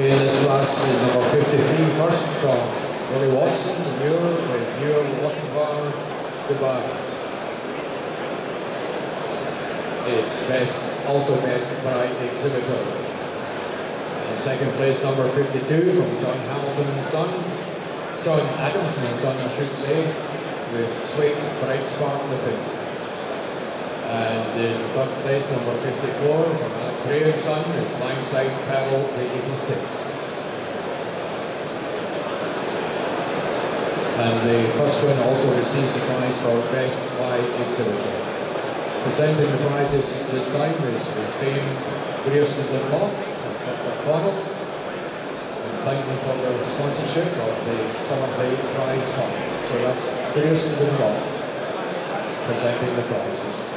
in this class, number 53 first from W&A Watson, Muir, with Muir Dewberry. It's also best by exhibitor. Second place, number 52 from John Hamilton and Son, John Adamson and Son, I should say, with Sweet's Bright Spark the 5th. And in third place, number 54 from Alec Gray and Son is Lineside Pearl the 86th. And the first one also receives a prize for best by exhibitor. Presenting the prizes this time is the famed Grayson Dunlop from Connell, and thank them for their sponsorship of some of the prize fund. So that's Grayson Dunlop presenting the prizes.